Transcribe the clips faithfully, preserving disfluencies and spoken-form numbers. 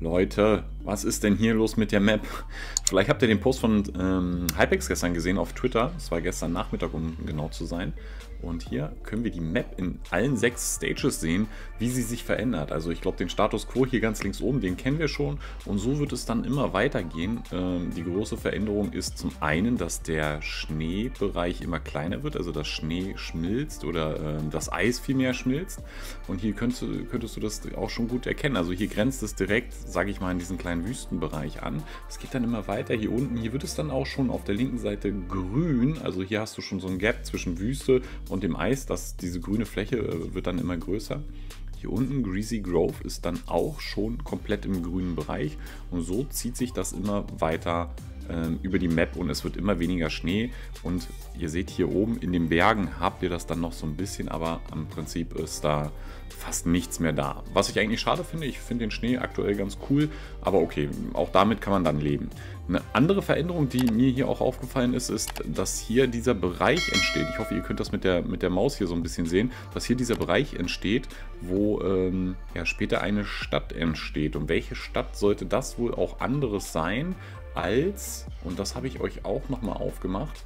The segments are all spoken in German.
Leute, was ist denn hier los mit der Map? Vielleicht habt ihr den Post von ähm, Hypex gestern gesehen auf Twitter. Das war gestern Nachmittag, um genau zu sein. Und hier können wir die Map in allen sechs Stages sehen, wie sie sich verändert. Also ich glaube, den Status Quo hier ganz links oben, den kennen wir schon. Und so wird es dann immer weitergehen. Ähm, die große Veränderung ist zum einen, dass der Schneebereich immer kleiner wird. Also das Schnee schmilzt oder ähm, das Eis vielmehr schmilzt. Und hier könntest du, könntest du das auch schon gut erkennen. Also hier grenzt es direkt, sage ich mal, in diesen kleinen Wüstenbereich an. Es geht dann immer weiter hier unten. Hier wird es dann auch schon auf der linken Seite grün. Also hier hast du schon so ein Gap zwischen Wüste und dem Eis. Das, diese grüne Fläche äh, wird dann immer größer. Hier unten Greasy Grove ist dann auch schon komplett im grünen Bereich. Und so zieht sich das immer weiter ähm, über die Map und es wird immer weniger Schnee. Und ihr seht hier oben in den Bergen habt ihr das dann noch so ein bisschen, aber im Prinzip ist da fast nichts mehr da. Was ich eigentlich schade finde, ich finde den Schnee aktuell ganz cool, aber okay, auch damit kann man dann leben. Eine andere Veränderung, die mir hier auch aufgefallen ist, ist, dass hier dieser Bereich entsteht. Ich hoffe, ihr könnt das mit der, mit der Maus hier so ein bisschen sehen, dass hier dieser Bereich entsteht, wo ähm, ja, später eine Stadt entsteht. Und welche Stadt sollte das wohl auch anderes sein als, und das habe ich euch auch nochmal aufgemacht,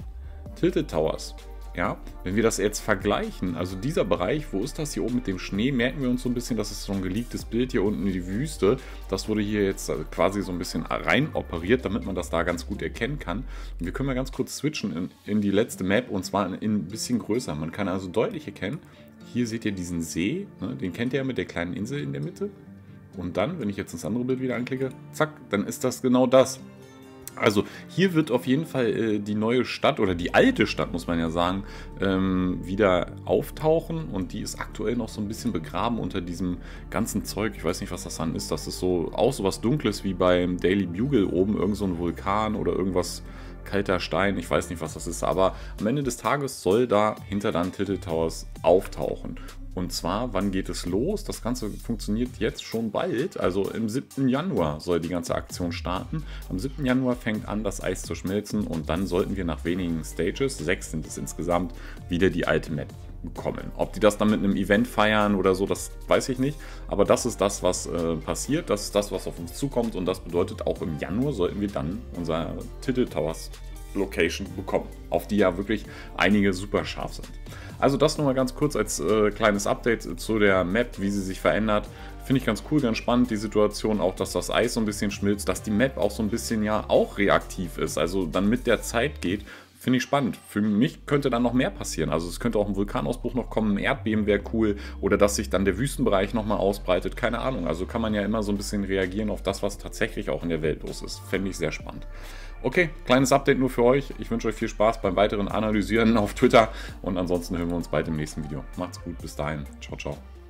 Tilted Towers. Ja, wenn wir das jetzt vergleichen, also dieser Bereich, wo ist das hier oben mit dem Schnee, merken wir uns so ein bisschen, das ist so ein geleaktes Bild hier unten in die Wüste. Das wurde hier jetzt quasi so ein bisschen rein operiert, damit man das da ganz gut erkennen kann. Und wir können mal ganz kurz switchen in, in die letzte Map und zwar in, in ein bisschen größer. Man kann also deutlich erkennen, hier seht ihr diesen See, ne, den kennt ihr ja mit der kleinen Insel in der Mitte. Und dann, wenn ich jetzt das andere Bild wieder anklicke, zack, dann ist das genau das. Also hier wird auf jeden Fall äh, die neue Stadt oder die alte Stadt, muss man ja sagen, ähm, wieder auftauchen und die ist aktuell noch so ein bisschen begraben unter diesem ganzen Zeug. Ich weiß nicht, was das dann ist. Das ist so auch so was Dunkles wie beim Daily Bugle oben, irgend so ein Vulkan oder irgendwas, kalter Stein. Ich weiß nicht, was das ist, aber am Ende des Tages soll da hinter dann Tilted Towers auftauchen. Und zwar, wann geht es los? Das Ganze funktioniert jetzt schon bald, also im siebten Januar soll die ganze Aktion starten. Am siebten Januar fängt an, das Eis zu schmelzen und dann sollten wir nach wenigen Stages, sechs sind es insgesamt, wieder die alte Map bekommen. Ob die das dann mit einem Event feiern oder so, das weiß ich nicht. Aber das ist das, was äh, passiert, das ist das, was auf uns zukommt und das bedeutet, auch im Januar sollten wir dann unser Tilted Towers Location bekommen, auf die ja wirklich einige super scharf sind. Also das nur mal ganz kurz als äh, kleines Update zu der Map, wie sie sich verändert. Finde ich ganz cool, ganz spannend, die Situation auch, dass das Eis so ein bisschen schmilzt, dass die Map auch so ein bisschen ja auch reaktiv ist, also dann mit der Zeit geht. Finde ich spannend. Für mich könnte dann noch mehr passieren. Also es könnte auch ein Vulkanausbruch noch kommen, ein Erdbeben wäre cool oder dass sich dann der Wüstenbereich nochmal ausbreitet. Keine Ahnung. Also kann man ja immer so ein bisschen reagieren auf das, was tatsächlich auch in der Welt los ist. Fände ich sehr spannend. Okay, kleines Update nur für euch. Ich wünsche euch viel Spaß beim weiteren Analysieren auf Twitter und ansonsten hören wir uns bald im nächsten Video. Macht's gut, bis dahin. Ciao, ciao.